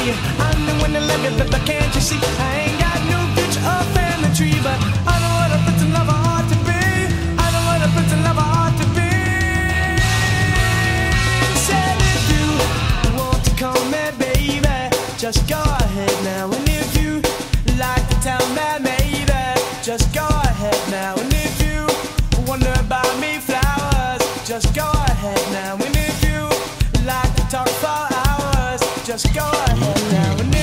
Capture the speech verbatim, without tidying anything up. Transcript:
you. I'm the one that love you, but can't you see? I ain't got no future or family tree, but I know what a pretty lover ought to be. I know what a pretty lover ought to be. Said if you want to call me baby, just go ahead now. And if you like to tell me maybe, just go ahead now. And if you wonder about me flowers, just go ahead now. And if you like to talk for hours, just go ahead now. And